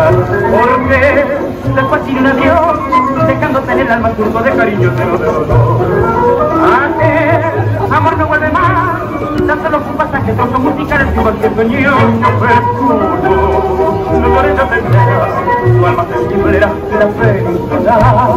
porque después tiene un adiós, dejándote en el alma surco de cariño lleno de dolor. Aquel amor no vuelve más, tan solo un pasaje, trozo musicales igual que sueño, no perturbo, no llores, no tendrás, tu alma se librará de la felicidad.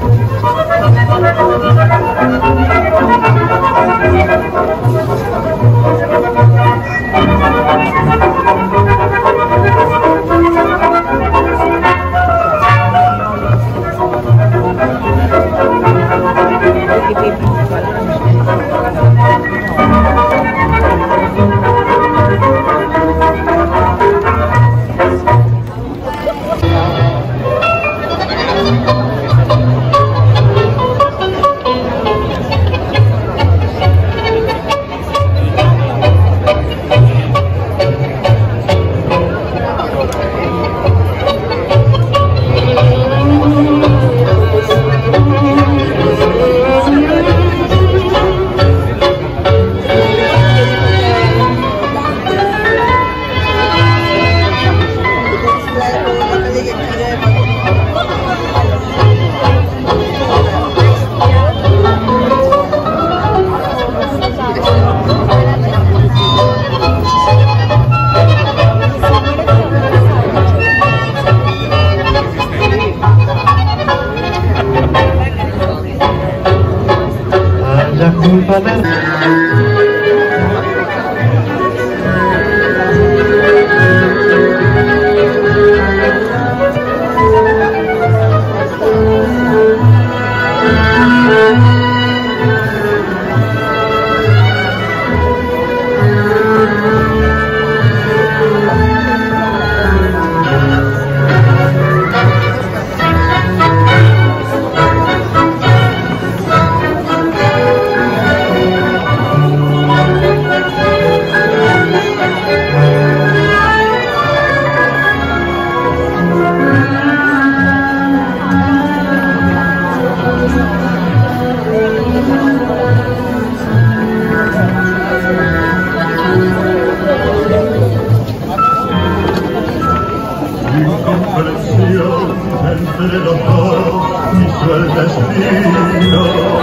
Entre los dos hizo el destino,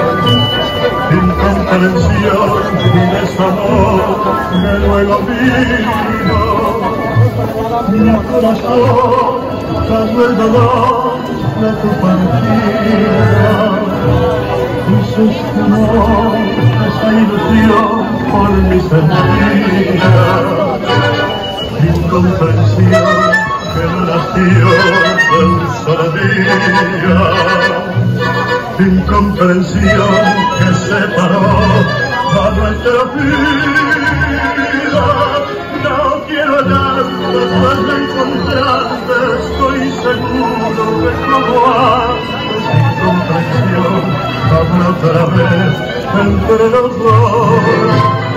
incomprensión y desamor que luego vino. Mi corazón cayó el dolor de tu partida y se esfumó esa ilusión por mis heridas. Incomprensión que nació de un solo día, incomprensión que separó a nuestra vida. No quiero hallar después de encontrarte, estoy seguro que como antes, incomprensión habrá otra vez entre los dos.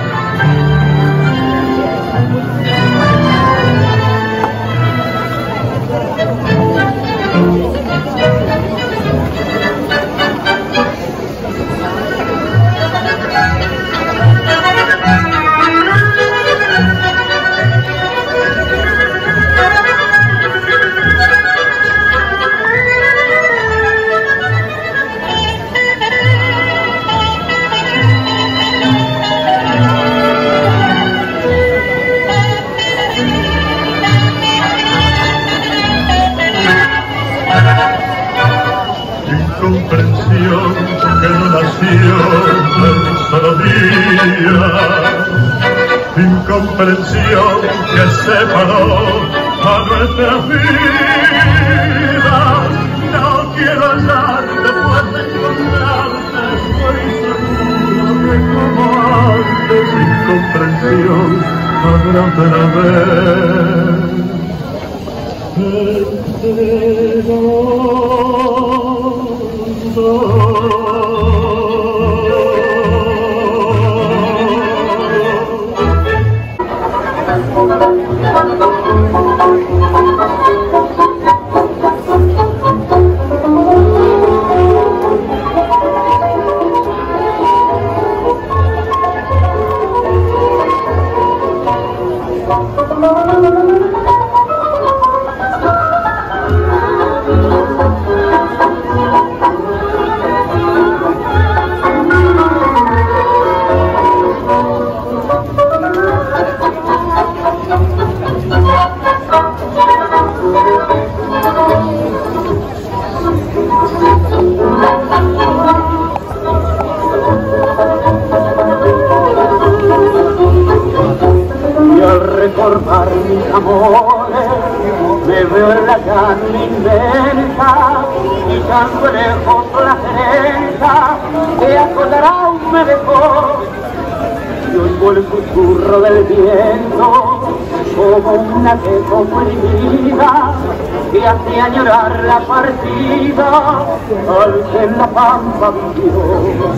Incomprensión que no nació de un solo día, incomprensión que separó a nuestra vida. No quiero hablar después de encontrarte, estoy seguro que como antes, incomprensión habrá otra vez. recordar mis amores, me veo en la llana inmensa y tanto lejos la cereza que a Cotarán me dejó. Y oigo el susurro del viento como una que comprimida que hacía llorar la partida al que en la pampa vivió.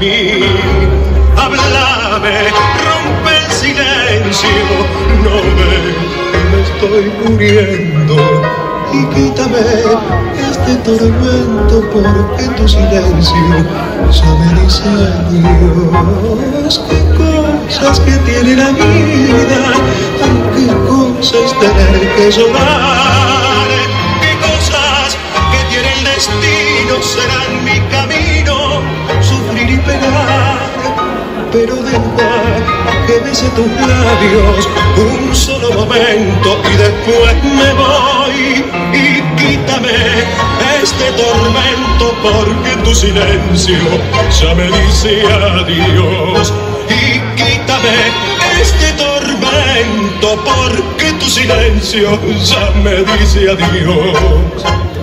mí. Háblame, rompe el silencio, no ves que me estoy muriendo. Y quítame este tormento, porque tu silencio ya me dice adiós. Qué cosas que tiene la vida, qué cosas tener que llorar, qué cosas que tiene el destino serán mi camino, sufrir y pegar. Pero deja que bese tus labios un solo momento y después me voy. Y quítame este tormento, porque tu silencio ya me dice adiós. Y quítame este tormento, porque tu silencio ya me dice adiós.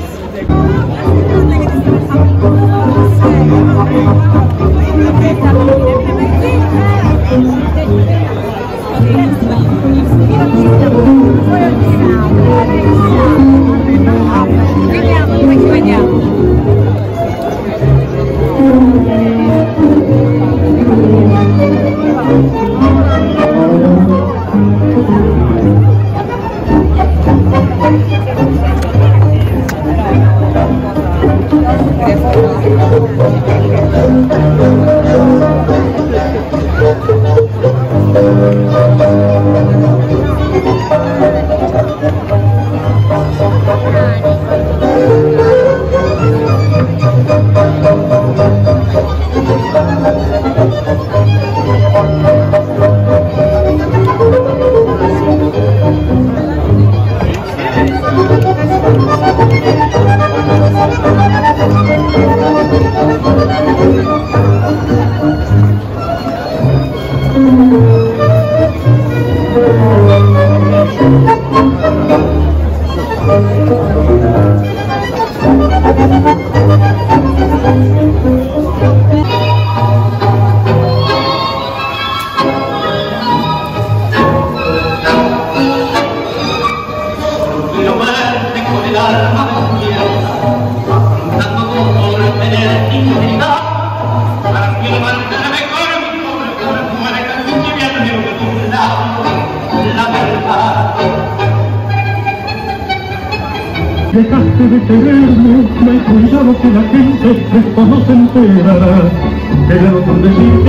Dejaste de quererme, me he cuidado que la gente esto no se enterará. Quedado por decir